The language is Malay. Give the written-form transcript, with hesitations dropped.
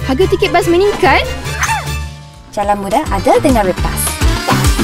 Harga tiket bas meningkat? Jalan mudah ada dengan Redbus.